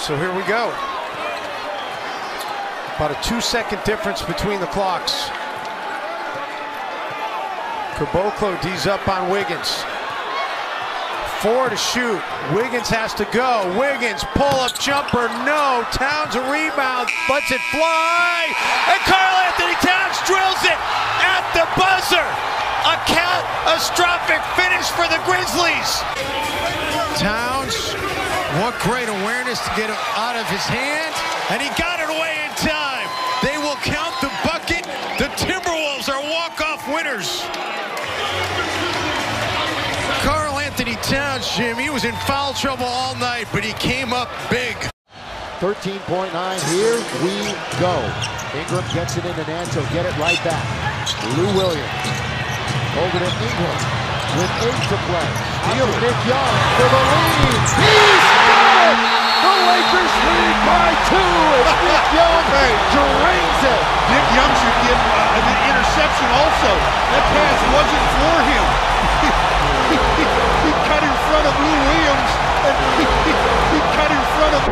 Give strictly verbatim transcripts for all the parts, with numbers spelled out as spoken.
So here we go. About a two-second difference between the clocks. Caboclo D's up on Wiggins. Four to shoot. Wiggins has to go. Wiggins, pull-up jumper, no. Towns a rebound, lets it fly. And Karl-Anthony Towns drills it at the buzzer. A catastrophic finish for the Grizzlies. Towns, what great awareness to get it out of his hand. And he got it away in time. They will count the bucket. The Timberwolves are walk-off winners. Karl-Anthony Towns, Jim, he was in foul trouble all night, but he came up big. thirteen point nine, here we go. Ingram gets it into Nance, he'll get it right back. Lou Williams, over to Ingram, with eight to play. Steal Nick Young for the lead. He's got it! The Lakers lead by two, and Nick Young drains it. Nick Young should get uh, an interception also. That pass wasn't for him. He, he, he cut in front of Lou Williams, and he, he, he cut in front of...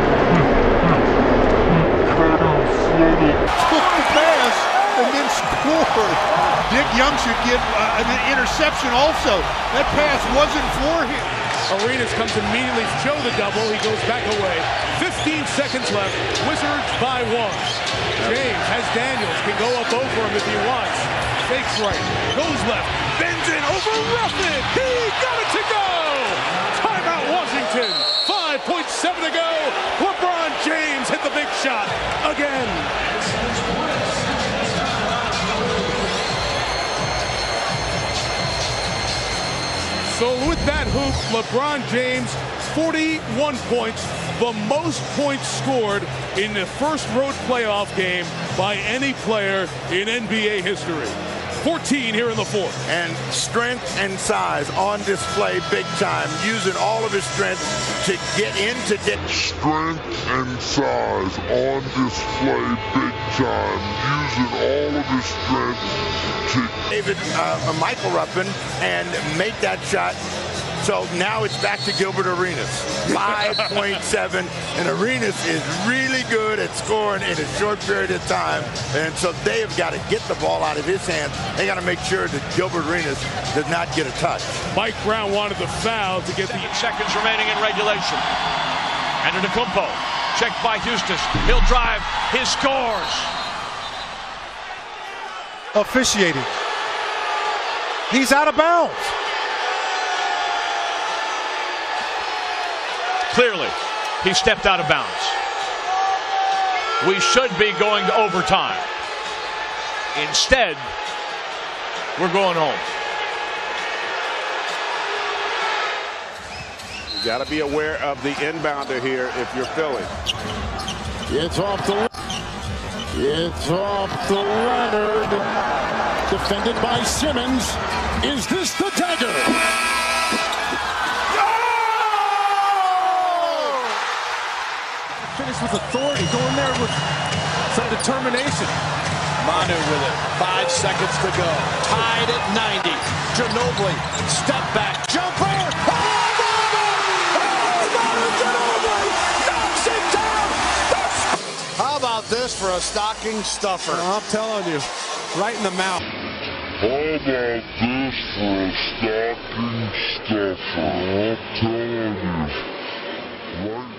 Took the pass and then scored. Nick Young should get uh, an interception also. That pass wasn't for him. Arenas comes immediately, Joe the double, he goes back away. fifteen seconds left, Wizards by one. James has Daniels, can go up over him if he wants. Fakes right, goes left, bends in over Ruffin. He got it to go! Timeout Washington, five point seven to go. LeBron James hit the big shot again. So with that hoop, LeBron James, forty-one points, the most points scored in the first road playoff game by any player in N B A history. fourteen here in the fourth. And strength and size on display big time, using all of his strength to get into get strength and size on display big time, using all of his strength to David uh, Michael Ruffin and make that shot. So now it's back to Gilbert Arenas. five point seven, and Arenas is really good at scoring in a short period of time. And so they have got to get the ball out of his hands. They got to make sure that Gilbert Arenas does not get a touch. Mike Brown wanted the foul to get the seconds remaining in regulation. Antetokounmpo, checked by Houston. He'll drive, his scores. Officiating. He's out of bounds. Clearly, he stepped out of bounds. We should be going to overtime. Instead, we're going home. You got to be aware of the inbounder here if you're Philly. It's off the It's off the Leonard. Defended by Simmons. Is this the dagger? Finish with authority, going there with some determination. Manu with it, five seconds to go. Tied at ninety. Ginobili, step back, jumper! Oh, Manu Ginobili knocks it down! How about this for a stocking stuffer? I'm telling you, right in the mouth. How about this for a stocking stuffer? I'm telling you. Right